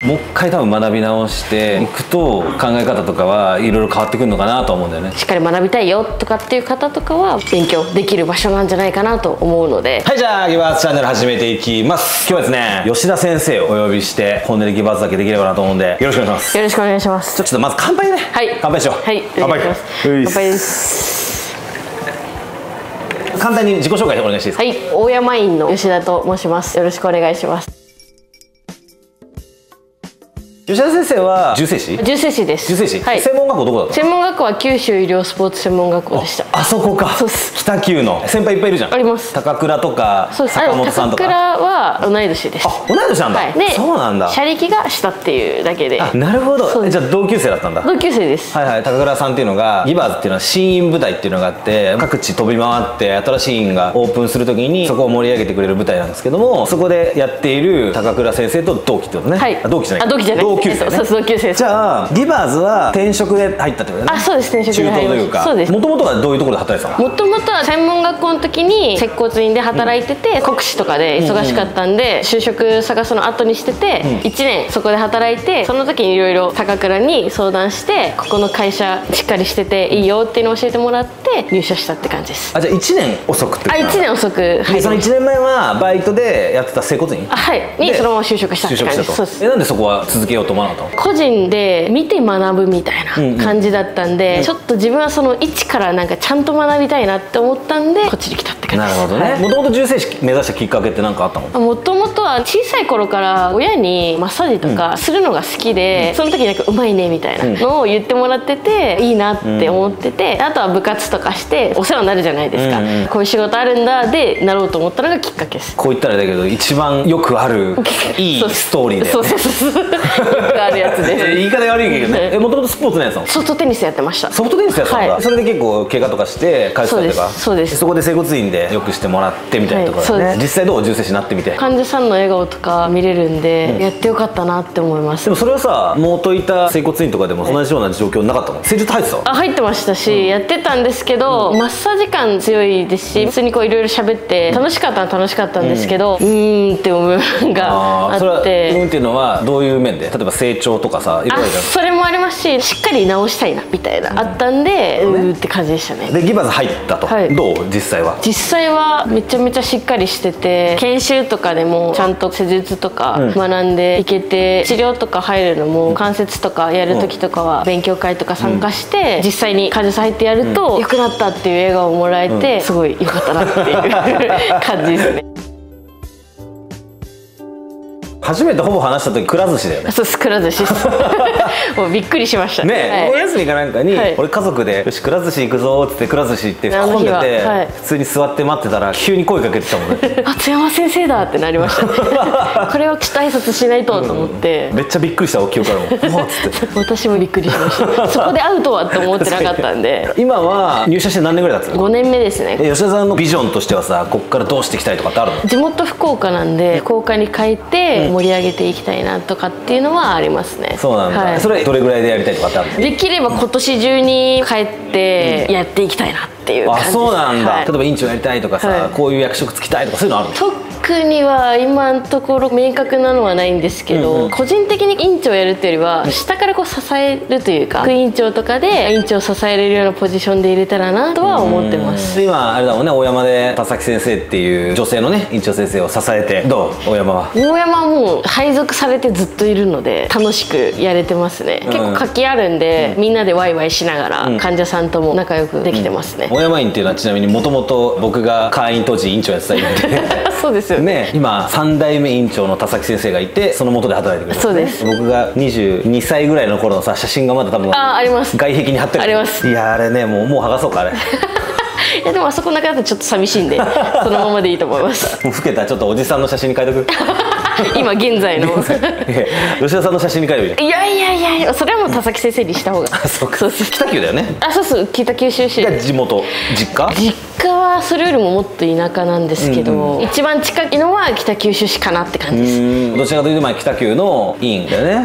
もう一回多分学び直していくと考え方とかはいろいろ変わってくるのかなと思うんだよね。 しっかり学びたいよとかっていう方とかは勉強できる場所なんじゃないかなと思うので。 はい、じゃあギブアーツチャンネル始めていきます。今日はですね、吉田先生をお呼びして本音でギブアーツだけできればなと思うんで、よろしくお願いします。 よろしくお願いします。 ちょっとまず乾杯ね。 はい、 乾杯しよう。 はい、 乾杯。 乾杯です。 簡単に自己紹介お願いしていいですか。 はい、大山院の吉田と申します。よろしくお願いします。 吉田先生は重生師？ 重生師です。 重生師。 はい。 専門学校どこだった？ 専門学校は九州医療スポーツ専門学校でした。 あそこか。 そうです。 北九の先輩いっぱいいるじゃん。 あります。 高倉とか坂本さんとか。 高倉は同い年です。 あ、同い年なんだ。 はい。で、 そうなんだ。 車力が下っていうだけで。 あ、なるほど。じゃあ同級生だったんだ。 同級生です。 はいはい。高倉さんっていうのがギバーズっていうのは新院部隊っていうのがあって、各地飛び回って新しい院がオープンするときにそこを盛り上げてくれる部隊なんですけども、そこでやっている高倉先生と同期ってことね。 はい。 同期じゃない。 同期じゃない。 同級生ね。 そう、同級生です。 じゃあギバーズは転職で入ったってことね。 あ、そうです。転職で入りました。中東というか。そうです。 もともとはどういうところで働いてたの？もともとは専門学校の時に接骨院で働いてて、国試とかで忙しかったんで就職探すの後にしてて、1年そこで働いて、その時にいろいろ高倉に相談して、ここの会社しっかりしてていいよっていうのを教えてもらって入社したって感じです。 あ、じゃあ1年遅くってこと？ あ、1年遅く入りました。 その1年前はバイトでやってた整骨院？ あ、はい。にそのまま就職したって感じです。そうです。 なんでそこは続けようと思わなかったの？ 個人で見て学ぶみたいな感じだったんで、ちょっと自分はその一からなんかちゃんと学びたいなって思ったんでこっちに来たって感じです。 なるほどね。もともと重生師目指したきっかけって何かあったの？ もともとは小さい頃から親にマッサージとかするのが好きで、その時なんかうまいねみたいなのを言ってもらってて、いいなって思ってて、あとは部活とかしてお世話になるじゃないですか。こういう仕事あるんだでなろうと思ったのがきっかけです。 こう言ったらだけど一番よくあるいいストーリーで、 そうそうそうそう、よくあるやつです。 言い方悪いけどね。もともとスポーツのやつなの？ ソフトテニスやってました。 ソフトテニスやってたんだ。それで結構怪我とかして返したりとか。 そうです。 そこで整骨院でよくしてもらってみたいなところだね。実際どう？重生師になってみて患者さんの笑顔とか見れるんで、やってよかったなって思います。 でもそれはさ、元いた整骨院とかでも同じような状況なかったの？施術入ってた？ あ、入ってましたし、やってたんですけど、マッサージ感強いですし、普通にこういろいろ喋って楽しかったのは楽しかったんですけど、って思う部分があって。 っていうのはどういう面で？例えば成長とかさ、いろいろ。 それもありますし、しっかり直したいなみたいなあったんで、って感じでしたね。 でギバーズ入ったと。どう？実際は？実際はめちゃめちゃしっかりしてて、研修とかでもちゃんと施術とか学んでいけて、治療とか入るのも関節とかやる時とかは勉強会とか参加して、実際に患者さん入ってやると良くなったっていう笑顔をもらえて、すごい良かったなっていう感じですね。 初めてほぼ話した時くら寿司だよね。 そうです、くら寿司です。もうびっくりしましたね。お休みかなんかに俺家族でよしくら寿司行くぞっつってくら寿司行って混んでて、普通に座って待ってたら急に声かけてたもんね。 あ、津山先生だってなりましたね。これをちょっと挨拶しないとと思って、 めっちゃびっくりした記憶からも私もびっくりしました。そこで会うとはって思ってなかったんで。 今は入社して何年ぐらい経つの ？5年目ですね。 吉田さんのビジョンとしてはさ、ここからどうしていきたいとかってあるの？ 地元福岡なんで、福岡に帰って盛り上げていきたいなとかっていうのはありますね。 そうなんだ。それどれぐらいでやりたいとかってあるの？できれば今年中に帰ってやっていきたいなっていう感じです。 あ、そうなんだ。例えば院長やりたいとかさ、こういう役職つきたいとかそういうのあるの？ 特には今のところ明確なのはないんですけど、個人的に院長やるっていうよりは下からこう支えるというか、副院長とかで院長を支えれるようなポジションで入れたらなとは思ってます。 今あれだもんね、大山で田崎先生っていう女性のね院長先生を支えて、どう？大山は。 大山はもう配属されてずっといるので楽しくやれてますね。結構活気あるんで、みんなでワイワイしながら患者さんとも仲良くできてますね。 大山院っていうのはちなみにもともと僕が会員当時院長やってた院でそうですよね。 今3代目院長の田崎先生がいて、その下で働いてくれる。そうです。僕が22歳ぐらいの頃のさ写真がまだ多分あります。 外壁に貼ってる。 あります。 いやあれね、もう剥がそうかあれ。 いやでもあそこなくなったらちょっと寂しいんでそのままでいいと思います。 もう老けたちょっとおじさんの写真に変えとく。 今現在の吉田さんの写真に変えるじゃん。 いやいや、それはもう田崎先生にした方が。 そうか。北九だよね。 あ、そうそう、北九州市。 地元、実家はそれよりももっと田舎なんですけど、一番近いのは北九州市かなって感じです。 どちらかというと北九の院だよね。 いや、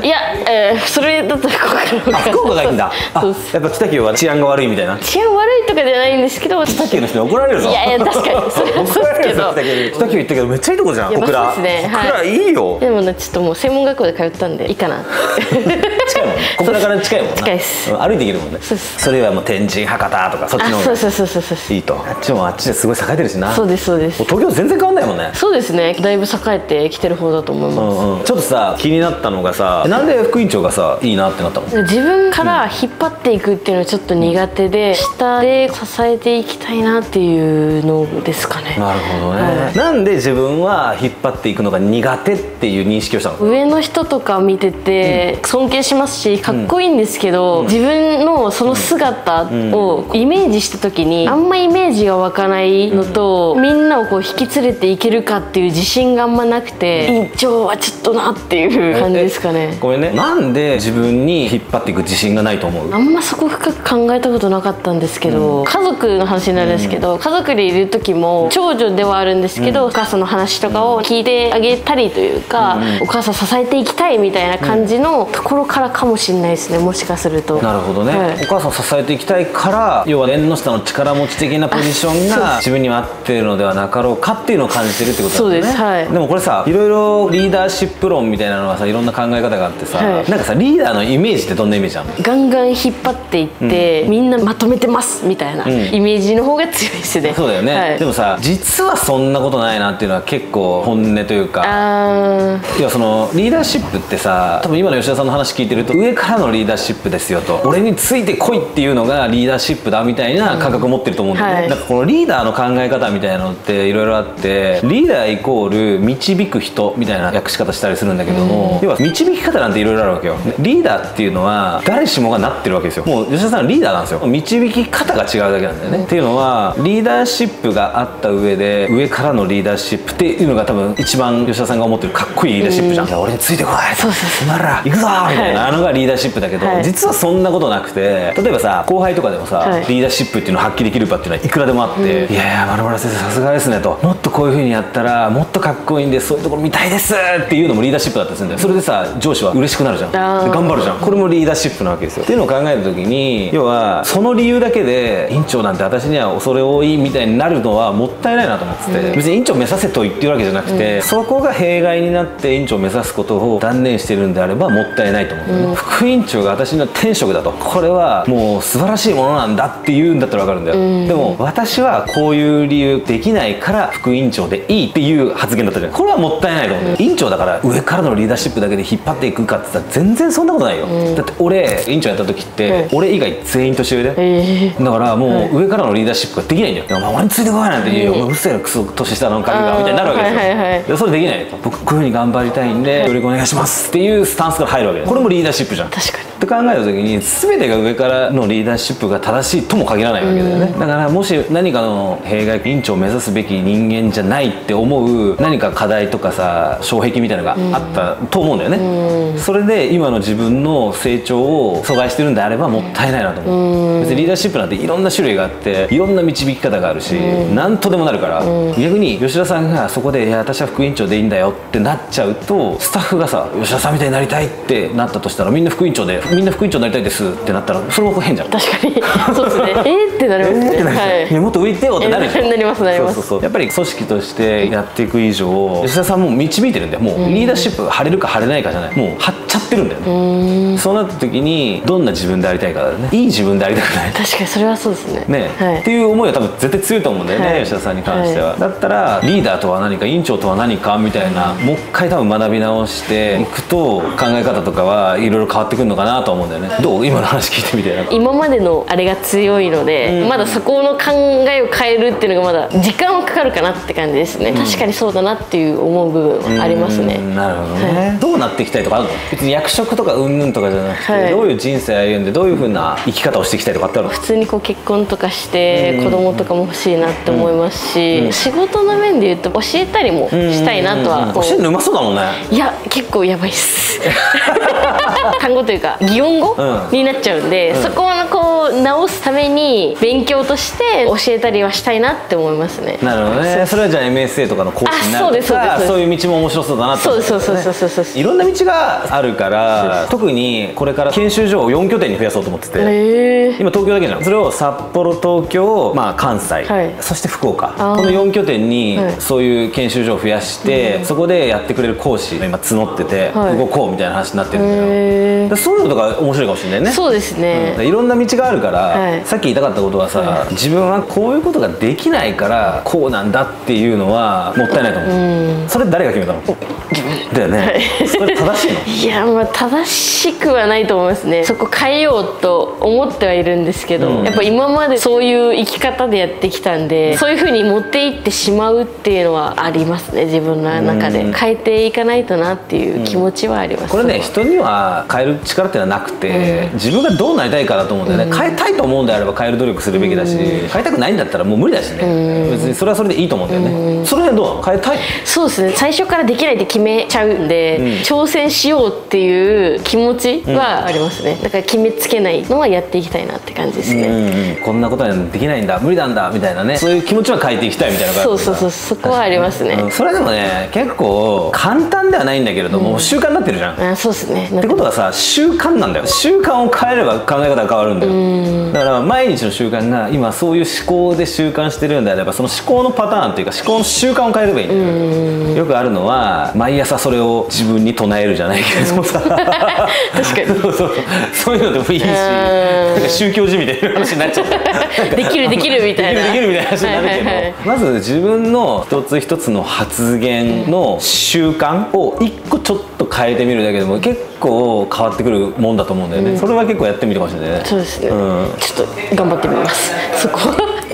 それだと福岡の方が。 福岡がいいんだ。やっぱ北九は治安が悪いみたいな。 治安悪いとかじゃないんですけど、 北九の人に怒られるぞ。 いや確かにそれはそうですけど、 北九行ったけどめっちゃいいとこじゃん。小倉。 そうですね。 小倉いいよ。 でもね、ちょっともう専門学校で通ったんでいいかな。 近いもんね。小倉から近いもんね。 近いです。 歩いて行けるもんね。それはもう天神、博多とかそっちの方がいいと。あっちもあっちですごい栄えてるしな。 そうですそうです。 東京全然変わんないもんね。 そうですね。だいぶ栄えてきてる方だと思います。 ちょっとさ、気になったのがさ、なんで副院長がさいいなってなったの？ 自分から引っ張っていくっていうのはちょっと苦手で、下で支えていきたいなっていうのですかね。 なるほどね。なんで自分は引っ張っていくのが苦手っていう認識をしたの？ 上の人とか見てて尊敬しますし、かっこいいんですけど、自分のその姿をイメージした時にあんまイメージが湧かないのと、みんなをこう引き連れていけるかっていう自信があんまなくて、院長はちょっとなっていう感じですかね。 ごめんね。なんで自分に引っ張っていく自信がないと思う？ あんまそこ深く考えたことなかったんですけど、家族の話になるんですけど、家族でいる時も長女ではあるんですけど、お母さんの話とかを聞いてあげたりというか、お母さん支えていきたいみたいな感じのところからかもしれないですね、もしかすると。 なるほどね。お母さんを支えていきたいから、要は縁の下の力持ち的なポジションが自分には合っているのではなかろうかっていうのを感じてるってことだよね。 そうです。はい。 でもこれさ、いろいろリーダーシップ論みたいなのはさ、いろんな考え方があってさ、なんかさ、リーダーのイメージってどんなイメージあるの？ ガンガン引っ張っていって、みんなまとめてますみたいなイメージの方が強いですね。 そうだよね。でもさ、実はそんなことないなっていうのは結構本音というか、要はそのリーダーシップってさ、多分今の吉田さんの話聞いてると、上からのリーダーシップですよと、俺についてこいっていうのがリーダーシップだみたいな感覚を持ってると思うんだよね。だからこのリーダーの考え方みたいなのっていろいろあって、リーダーイコール導く人みたいな訳し方したりするんだけども、要は導き方なんていろいろあるわけよ。リーダーっていうのは誰しもがなってるわけですよ。もう吉田さんはリーダーなんですよ。導き方が違うだけなんだよね。っていうのは、リーダーシップがあった上で上からのリーダーシップっていうのが多分一番吉田さんが思ってるかっこいいリーダーシップじゃん。いや俺についてこい、お前ら行くぞみたいなのがリーダーシップだけど、実はそんなことなくて、例えばさ、後輩とかでもさ、リーダーシップっていうのを発揮できるかっていうのはいくらでもあって、いやいや〇〇先生さすがですねと、もっとこういう風にやったらもっとかっこいいんで、そういうところ見たいですっていうのもリーダーシップだったりするんだよ。それでさ、上司は嬉しくなるじゃん。で頑張るじゃん。これもリーダーシップなわけですよ。っていうのを考えた時に、要はその理由だけで院長なんて私には恐れ多いみたいになるのはもったいないなと思ってて、別に院長目指せと言ってるわけじゃなくて、そこが弊害になって院長を目指すことを断念してるんであればもったいないと思うんだよね。副院長が私の天職だと、これはもう素晴らしいものなんだって言うんだったら分かるんだよ。でも私はこういう理由できないから副院長でいいっていう発言だったじゃん。これはもったいないと思うんだよ。院長だから上からのリーダーシップだけで引っ張っていくかって言ったら全然そんなことないよ。だって俺院長やった時って俺以外全員年上で、だからもう上からのリーダーシップができないんだよ。いやお前についてこいなんて言うよ、うるせえなクソ年下の髪がみたいになるわけですよ。それできないと、僕こういう風に頑張りたいんで協力お願いしますっていうスタンスから入るわけです。これもリーダーシップじゃん。 確かに。 って考えた時に、全てが上からのリーダーシップが正しいとも限らないわけだよね。だからもし何かの弊害、院長を目指すべき人間じゃないって思う何か課題とかさ、障壁みたいなのがあったと思うんだよね。それで今の自分の成長を阻害してるんであればもったいないなと思う。別にリーダーシップなんていろんな種類があって、いろんな導き方があるし、何とでもなるから、逆に吉田さんがそこで「いや私は副院長でいいんだよ」ってなっちゃうと、スタッフがさ吉田さんみたいになりたいってなったとしたら、みんな副院長でみんな副院長になりたいですってなったら、それも変じゃん。 確かにそうですね。ってなりますね。 はい、もっと浮いてよってなるじゃん。 なりますなります。 そうそうそう。やっぱり組織としてやっていく以上、吉田さんも導いてるんだよ。もうリーダーシップが張れるか張れないかじゃない、もう張っちゃってるんだよね。そうなった時にどんな自分でありたいかだよね。いい自分でありたくない。 確かにそれはそうですね。 ね、っていう思いは多分絶対強いと思うんだよね、吉田さんに関しては。だったらリーダーとは何か、院長とは何かみたいな、もう一回多分学び直していくと考え方とかはいろいろ変わってくるのかなと思うんだよね。どう、今の話聞いてみて。 今までのあれが強いので、まだそこの考えを変えるっていうのがまだ時間はかかるかなって感じですね。確かにそうだなっていう思う部分はありますね。 なるほどね。どうなっていきたいとかあるの？別に役職とかうんぬんとかじゃなくて、どういう人生歩んでどういう風な生き方をしていきたいとかってあるの？ 普通にこう結婚とかして子供とかも欲しいなって思いますし、仕事の面で言うと教えたりもしたいなとは。 教えるのうまそうだもんね。 いや結構やばいっす単語というか擬音語になっちゃうんで、そこのこを直すために勉強として教えたりはしたいなって思いますね。 なるほどね。それはじゃあ MSA とかの講師になるとか、そういう道も面白そうだなって思って。 そういろんな道があるから、特にこれから研修所を4拠点に増やそうと思ってて、今東京だけじゃん。それを札幌、東京、関西、そして福岡、この4拠点にそういう研修所を増やして、そこでやってくれる講師が今募ってて、動こうみたいな話になってるんだよ。そういうのとか面白いかもしれないね。 そうですね。 いろんな道があるから、さっき言いたかったことはさ、自分はこういうことができないからこうなんだっていうのはもったいないと思う。それ誰が決めたの？自分だよね。それ正しいの？ いや、正しくはないと思いますね。そこ変えようと思ってはいるんですけど、やっぱ今までそういう生き方でやってきたんで、そういう風に持っていってしまうっていうのはありますね。自分の中で変えていかないとなっていう気持ちはあります。 これね、人には変える力っていうのはなくて、自分がどうなりたいかだと思うんだよね。変えたいと思うんであれば変える努力するべきだし、変えたくないんだったらもう無理だしね。別にそれはそれでいいと思うんだよね。それはどうなの？変えたい？ そうですね。最初からできないって決めちゃうんで、挑戦しようっていう気持ちはありますね。だから決めつけないのはやっていきたいなって感じですね。 こんなことはできないんだ、無理なんだみたいなね、そういう気持ちは変えていきたいみたいな感じ。 そこはありますね。 それでもね、結構簡単ではないんだけれども、習慣になってるじゃん。 そうですね。 ってことはさ、習慣なんだよ。習慣を変えれば考え方が変わるんだよ。だから毎日の習慣が今そういう思考で習慣してるんであれば、その思考のパターンっていうか思考の習慣を変えればいいんだよ。よくあるのは毎朝それを自分に唱えるじゃないけれどもさ、確かにそういうのでもいいし、なんか宗教じみたいな話になっちゃう。 できるみたいな話になるけど、まず自分の一つ一つの発言の習慣を一個ちょっと変えてみるだけでも結構変わってくるもんだと思うんだよね。それは結構やってみてほしいね。 そうですね。ちょっと頑張ってみます。そこ。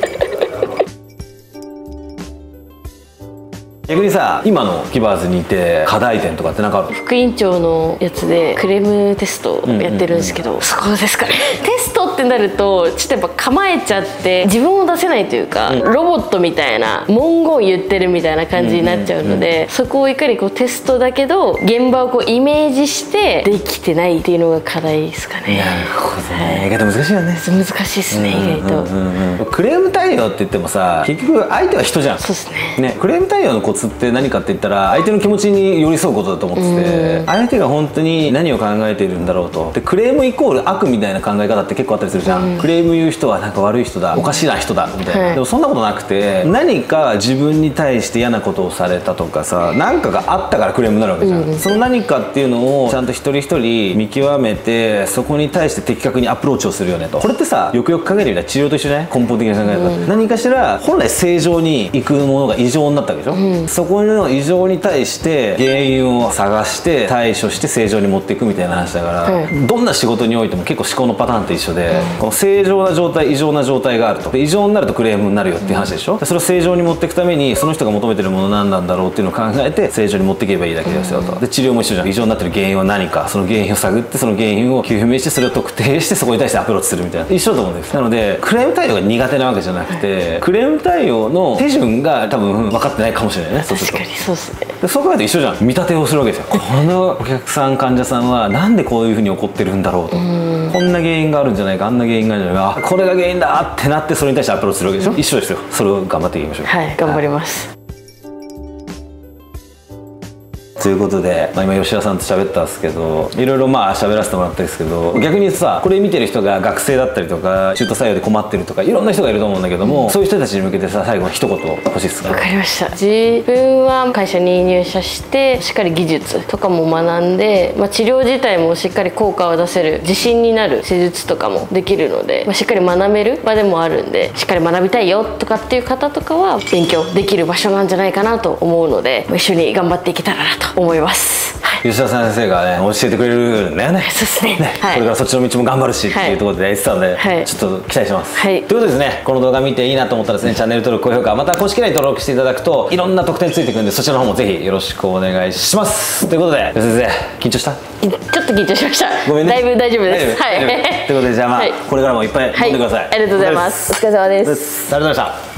逆にさ、今のキバーズにいて課題点とかって何かある？ 副院長のやつでクレームテストをやってるんですけど、そこですかね。テストってなるとちょっとやっぱ構えちゃって自分を出せないというか、ロボットみたいな文言言ってるみたいな感じになっちゃうので、そこをいかにこうテストだけど現場をこうイメージしてできてないっていうのが課題ですかね。 なるほどね。意外と難しいよね。 難しいですね、意外と。 クレーム対応って言ってもさ、結局相手は人じゃん。 そうですね。 クレーム対応のコツって何かって言ったら、相手の気持ちに寄り添うことだと思ってて、相手が本当に何を考えているんだろうと。でクレームイコール悪みたいな考え方って結構あったりするじゃん。クレーム言う人はなんか悪い人だ、おかしな人だみたいな、でもそんなことなくて、何か自分に対して嫌なことをされたとかさ、何かがあったからクレームになるわけじゃん。その何かっていうのをちゃんと一人一人見極めて、そこに対して的確にアプローチをするよねと。これってさ、よくよく考えてみたら治療と一緒じゃない？根本的な考え方、何かしら本来正常にいくものが異常になったわけでしょ。そこの異常に対して原因を探して対処して正常に持っていくみたいな話だから、どんな仕事においても結構思考のパターンって一緒で、この正常な状態、異常な状態があると。で異常になるとクレームになるよっていう話でしょ。でそれを正常に持っていくために、その人が求めてるもの何なんだろうっていうのを考えて正常に持っていけばいいだけですよと。で治療も一緒じゃん。異常になってる原因は何か、その原因を探って、その原因を究明して、それを特定して、そこに対してアプローチするみたいな、一緒だと思うんです。なのでクレーム対応が苦手なわけじゃなくて、クレーム対応の手順が多分分かってないかもしれないね。そうすると。 確かにそうですね。 でそう考えると一緒じゃん。見立てをするわけですよ。このお客さん、患者さんはなんでこういうふうに起こってるんだろうと、こんな原因があるんじゃないか、あんな原因があるんじゃないか、これが原因だってなって、それに対してアプローチするわけでしょ。一緒ですよ。それを頑張っていきましょう。 はい、頑張ります。 ということで、今吉田さんと喋ったんですけど、いろいろ喋らせてもらったんですけど、逆にさ、これ見てる人が学生だったりとか、中途採用で困ってるとか、いろんな人がいると思うんだけども、そういう人たちに向けてさ、最後の一言欲しいですか？ わかりました。自分は会社に入社してしっかり技術とかも学んで、治療自体もしっかり効果を出せる、自信になる施術とかもできるので、しっかり学べる場でもあるんで、しっかり学びたいよとかっていう方とかは勉強できる場所なんじゃないかなと思うので、一緒に頑張っていけたらなと思います。 吉田先生がね教えてくれるんだよね。 そうですね。 これからそっちの道も頑張るしっていうところでやってたので、ちょっと期待してます。ということでですね、この動画見ていいなと思ったらですね、チャンネル登録、高評価、また公式 LINE 登録していただくといろんな特典ついてくるんで、そちらの方もぜひよろしくお願いします。ということで、吉田先生緊張した？ ちょっと緊張しました。 ごめんね。 だいぶ大丈夫です。はい。 ということで、じゃあこれからもいっぱい飲んでください。 ありがとうございます。お疲れ様です。 ありがとうございました。